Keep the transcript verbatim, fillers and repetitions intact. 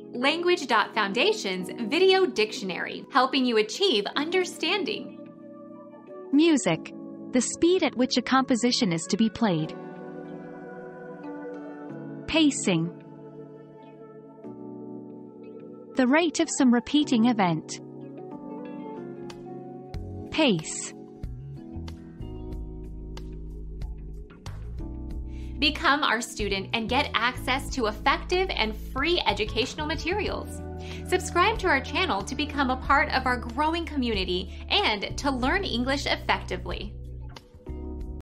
Language dot Foundation's Video Dictionary, helping you achieve understanding. Music. The speed at which a composition is to be played. Pacing. The rate of some repeating event. Pace. Become our student and get access to effective and free educational materials. Subscribe to our channel to become a part of our growing community and to learn English effectively.